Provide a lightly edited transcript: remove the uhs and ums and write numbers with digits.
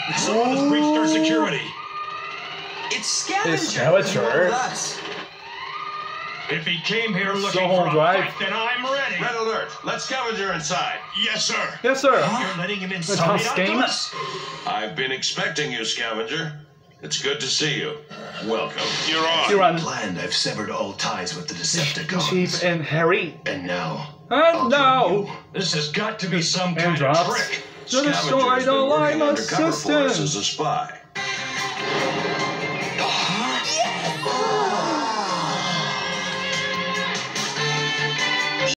Someone has breached our security. It's Scavenger. It's Scavenger. With us. If he came here looking So for a drive. fight, then I'm ready. Red alert. Let Scavenger inside. Yes, sir. Yes, sir. You're letting him That's inside, tough game. Optimus? I've been expecting you, Scavenger. It's good to see you. Welcome. You're on. You're on. Planned, I've severed all ties with the Decepticons. Chief and Harry. And now. And now. This has got to be some And kind drops. of trick. The Scavenger's destroy been the working line undercover for us assistant. as a spy.